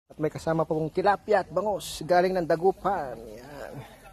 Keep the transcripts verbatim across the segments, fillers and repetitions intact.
At may kasama pa pong tilapia at bangus galing ng dagupan. Yan.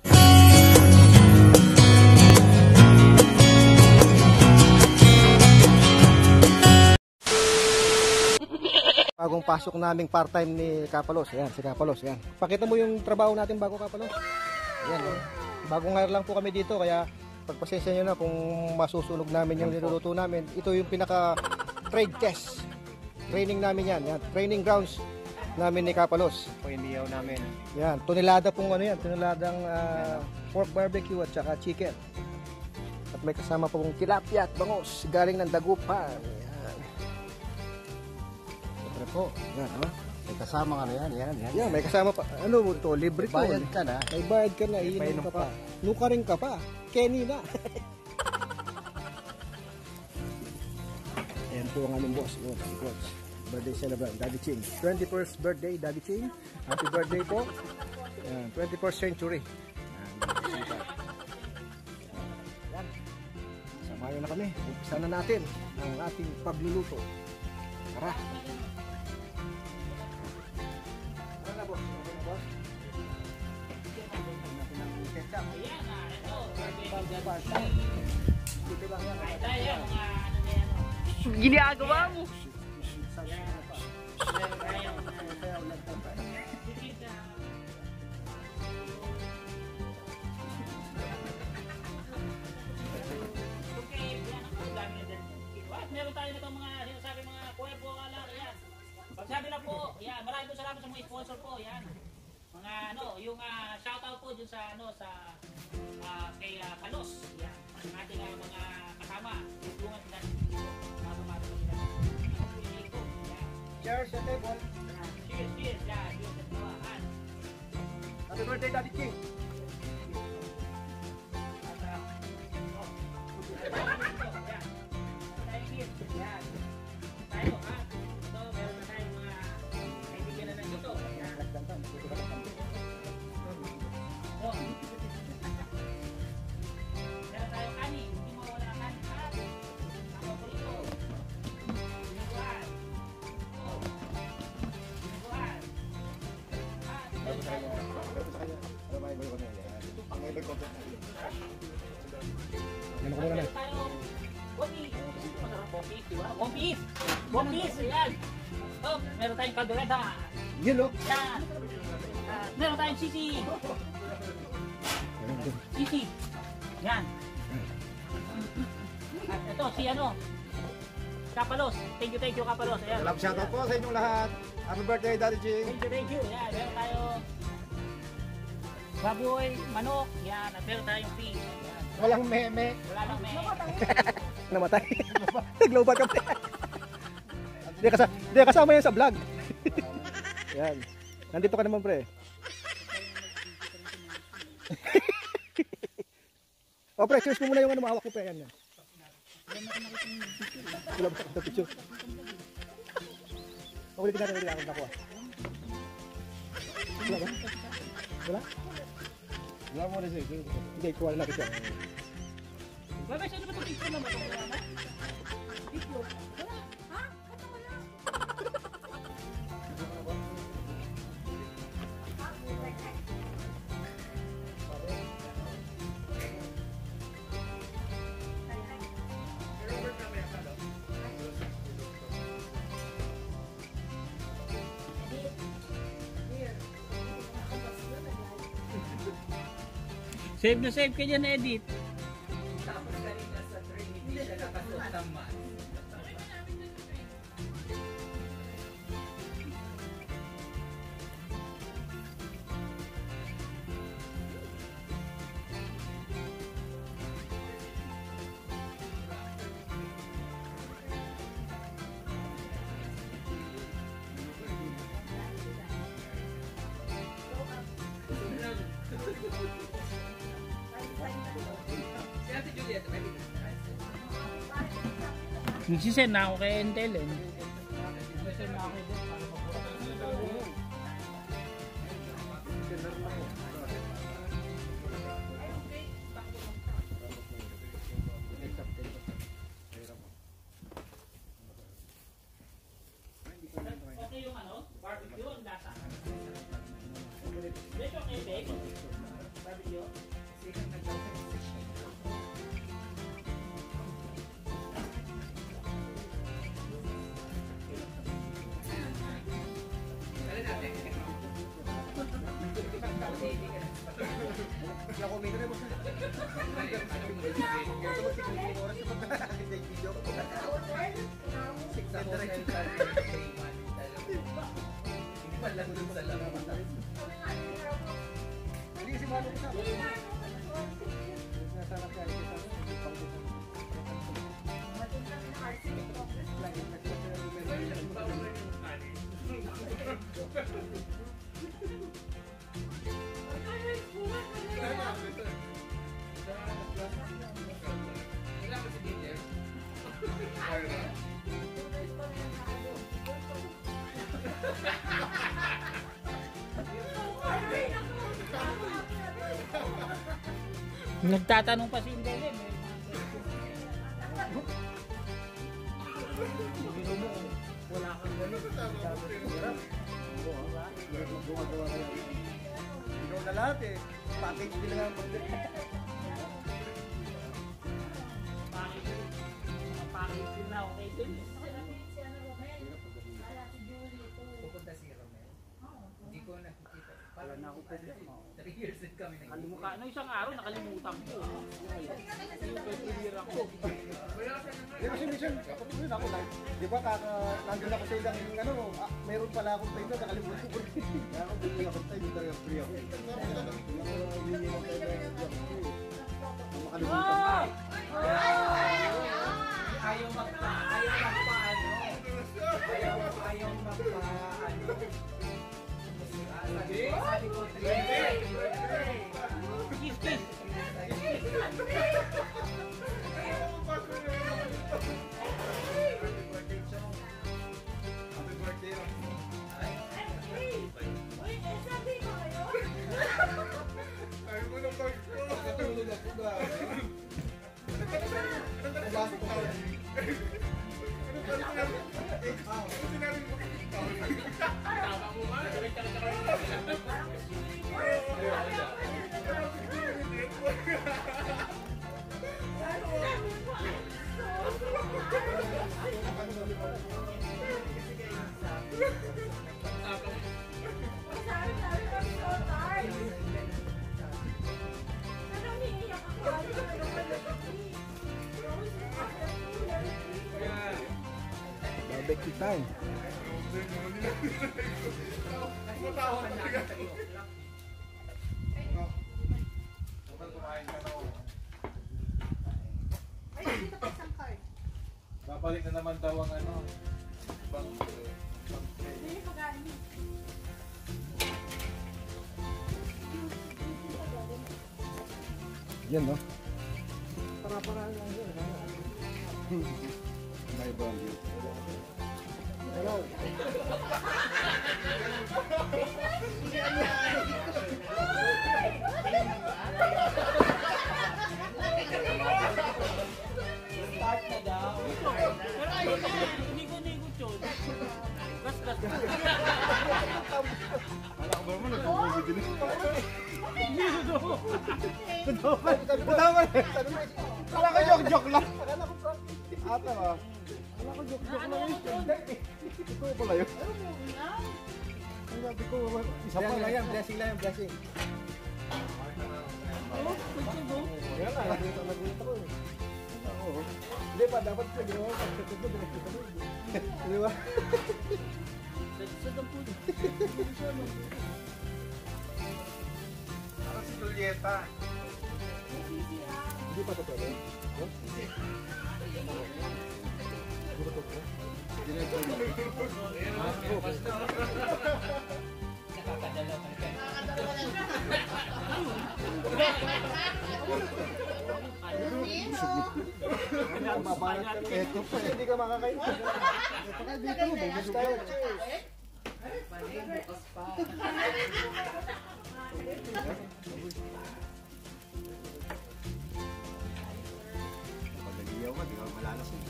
Bagong pasok naming part-time ni Kapalos. Ayan, si Kapalos. Ayan. Pakita mo yung trabaho natin bago, Kapalos. Ayan. Oh. Bagong ngayon lang po kami dito, kaya pagpasensya nyo na kung masusunog namin yung niluluto namin. Ito yung pinaka trade test. Training namin yan. Yan. Training grounds namin ni Kapalos. Po yung liyaw namin. Yan, tonelada pong ano yan, toneladang uh, pork barbecue at saka chicken. At may kasama pa pong tilapia at bangus galing ng dagupan. Yan. Siyempre po, yan ha. May kasama ka na yan, yan, yan. Yan, may kasama pa, ano mo ito, libre to. Bayad ka na. May bayad ka na, iinom ka pa. Nuka rin ka pa, Kenny na. Ayan po ang aming boss, yun, si Coach. Birthday celebrant, Daddy Ching. twenty-first birthday, Daddy Ching. Happy birthday po. Yan, twenty-first century. Yan. Samayo na kami. Umpisa na natin ang ating pagluluto. Tara. Ano na, boss? Okay na, boss? Ginagawa mo. Meron tayo nitong mga sinasabi mga kuwebo kala yan. Pagsabi lang po, yan, maraming po salamat sa mga sponsor po, yan. Mga ano, yung uh, shoutout po dun sa ano sa uh, kay uh, Palos, yan. Ang ating uh, mga kasama, tulungan sila dito. Mga sila. Cheers, sa table. Cheers, cheers, yan, cheers sa tawahan. Happy birthday, Daddy Ching. Yan. Tayo ha. So, meron na tayong mga kaibigan na nandito. Yan. So, meron tayong kanin. Hindi mawala ang kanin ha. Ako po ito. Binuguan. Oh. Binuguan. Ha. Meron tayo. Meron tayo. Bopis, di ba? Bopis! Bopis! Ayan! Oh, meron tayong kaldereta. Yun o. Ayan! Uh, meron tayong sisi. Sisi. Ayan. At ito, si ano? Kapalos. Thank you, thank you, Kapalos. Ayan. Salam shoutout po sa inyong lahat. Happy birthday, Daddy Ching. Thank you, thank you. Ayan, meron tayo baboy, manok. Ayan, at meron tayong fish. Ayan. Walang meme. Wala lang may. Namatay. Naglobat ka pa. Hindi kasama, hindi kasama yan sa vlog. Yan. Nandito ka naman, pre. O, pre, cheers mo muna yung ano, mahawak ko, pre. Yan, yan. Wala ba sa picture? Ulitin natin, ulitin natin ako. Wala ba? Wala? Wala mo na siya. Hindi, kuha na natin siya. Baba, saan ba ito picture naman? Wala na? Picture? Wala. Ha? Ano wala? Save na save ka dyan, edit. Tapos kanina sa train, hindi siya nakasuot ng mask. Si Ate Juliet, may Nagsisend na ako kay Intel eh. Nagsisend na ako kay Intel. Okay yung ano, barbecue, ang lasa. Hindi ka na. Hindi ako umingin mo. Oras yung pagkakakit na yung video ko. Six na ko sa hindi pa lang dun sa lang. Hindi kasi malo ko sa akin. Nasarap ka. Nagtatanong pa si Indelin. Wala kang ganun. Hirap. Gumagawa ka lang. Ikaw na lahat eh. Package din lang ang pagdip. Pakit din na okay din. Pupunta si Romel. Hindi ko nakikita. Wala na ako pwede. Three years din kami nag- Kalimuka, ano isang araw nakalimutan ko. Yung pagkilira ko. Di kasi minsan, kapag yun ako, like, di ba kaka, nandun ako sa ilang, ano, ah, meron pala akong time na nakalimutan ko. Kaya ako, hindi ako time, hindi talaga free ako. Hindi ako makalimutan. Ayaw magpa, ayaw magpa, ano? Ayaw, ayaw magpa, ano? Sabi ko, sabi ko, Kiss, kiss. Barbecue time. Babalik na naman daw ang ano. Bang, Yan, no? Para-para lang yun. may bang. Hello. Start na daw. Pero ayun na, nigo-nigot yun. Gas, gas, gas. Wala ko ba mo nagpupulit din? Tama. Wala ka joke-joke lang. Ata ba? Wala ka joke-joke lang. Ito pala yun. Sabi ko, isa pa lang yan. Blessing lang yan, blessing. Oh, pwede mo. Kaya lang, nagulat ako eh. Oo. Hindi pa, dapat sa ginawa ko. Di ba? Sa dampo. Parang si Julieta. Hindi pa totoo. Hindi pa totoo. nakakadalaw ka rin. Ito pa, hindi ka makakain. Ito ka dito mo, bukas tayo. Mali, bukas pa. Pag nagiyaw ka, di ka malalas eh.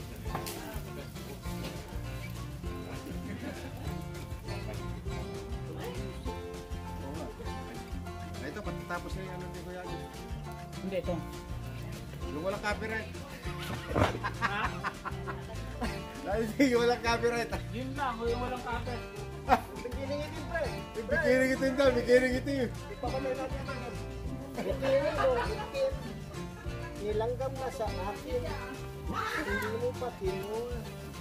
Na ito, pagkatapos na yung ano ni Kuya Agos. Hindi, ito. Yung walang copyright. Dahil sige, walang copyright. Yun lang, yung walang kape. Tingin-tingin, pre. Bikirin ito yun daw, bikirin ito yun. Nilanggam na sa akin. Hindi mo pa kinuha.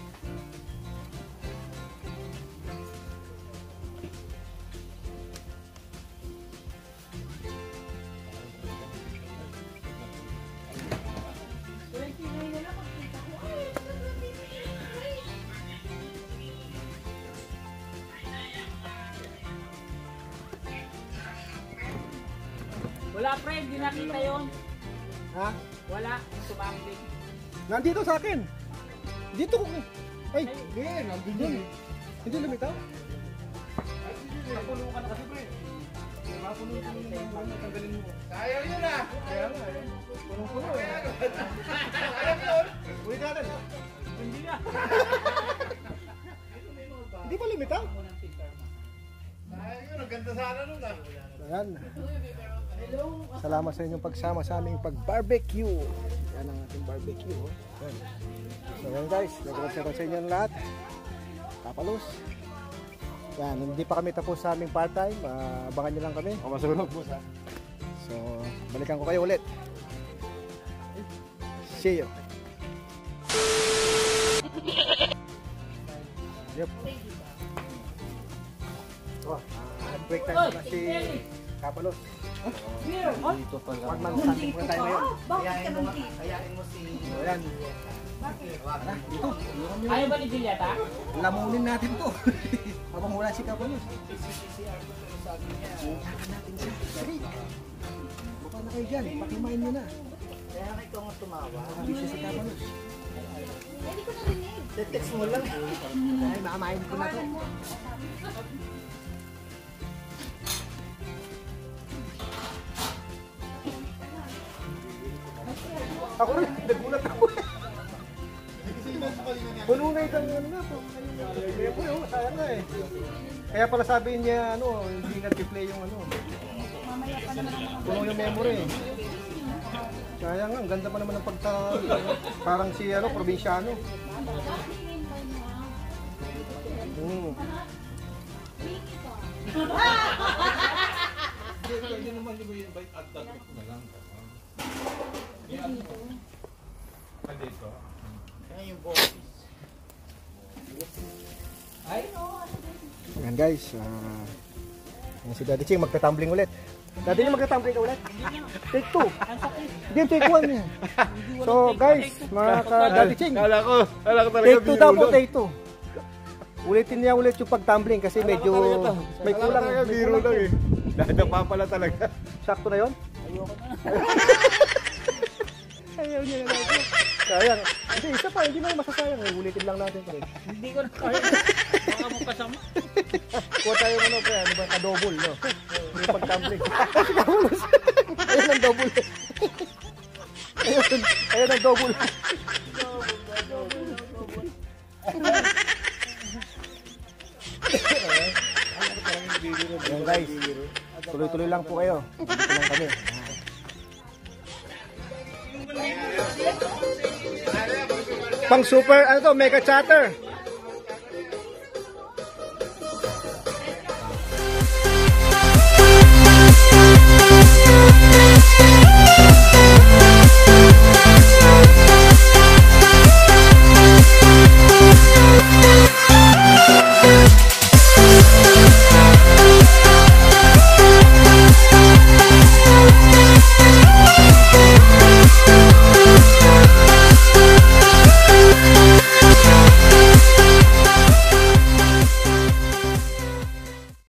Wala, friend. Di nakita yun. Ha? Wala. Sumambling. Nandito sa akin. Dito ko. Ay, Hindi, nandun yun. hindi lumitaw. Napuno ka na kasi, pre. Napuno ka na yung tanggalin mo. Sayang yun ah. Kaya nga eh. Punong-puno eh. Sayang yun. Uwi natin. Hindi na. Hindi pa lumitaw? Sayang yun, ang ganda sana nun ah. Ayan. Salamat sa inyong pagsama sa aming pag-barbecue. Yan ang ating barbecue. Oh. Ayan. So yan guys, nag-observe sa inyo lahat. Kapalos. Yan, hindi pa kami tapos sa aming part-time. Uh, abangan nyo lang kami. O, masunod boss ha. So, balikan ko kayo ulit. See you. Yep. Oh, uh, break time na si Kapalos. Dito pala. One month standing muna tayo ngayon. Ayain mo, ayain mo si... Ayan. Dito. Ayaw ba ni Julieta? Lamunin natin to. Habang wala si Kapalos. Natin siya. Sige. Buka na kayo dyan. Pakimain nyo na. Kaya nga ito nga tumawa. Nakabisi si Kapalos. Hindi ko narinig. Text mo lang. Ay, makamain ko na to. Ako rin, nagulat ako. Puno na itong ano na po. Kaya po yun, sayang na eh. Kaya pala sabi niya, ano, hindi nag-play yung ano. Puno yung memory eh. Sayang nga, ang ganda pa naman ng pagta... Parang si, ano, probinsyano. Hmm. Hindi naman di mo i-invite at that na lang. Ah, dito. Kaya yung boses. Ayan guys, uh, yan si Daddy Ching, magta-tumbling ulit. Daddy Ching, magta-tumbling ka ulit? Take two. Hindi, take one yan. So guys, mga ka-Daddy Ching, Kala ko, kala ko talaga take two daw po, take two. Ulitin niya ulit yung pag-tumbling kasi medyo may kulang. Kala ko talaga May biro kulang. lang eh. Dadapa pala talaga. Sakto na yun? Ayoko na. Ayaw niya na natin. Sayang. Hindi, isa pa, hindi na masasayang. Eh. Ulitin lang natin. Hindi ko na kaya. Baka mo kasama. Kuha tayo ano pa, ano ba, ka-double, no? Yung pag-tumbling. Ayun ang double. Ayun, ayun ang double. Ayan guys, tuloy-tuloy lang po kayo. Dito lang kami. Pang super, ano to, mega chatter.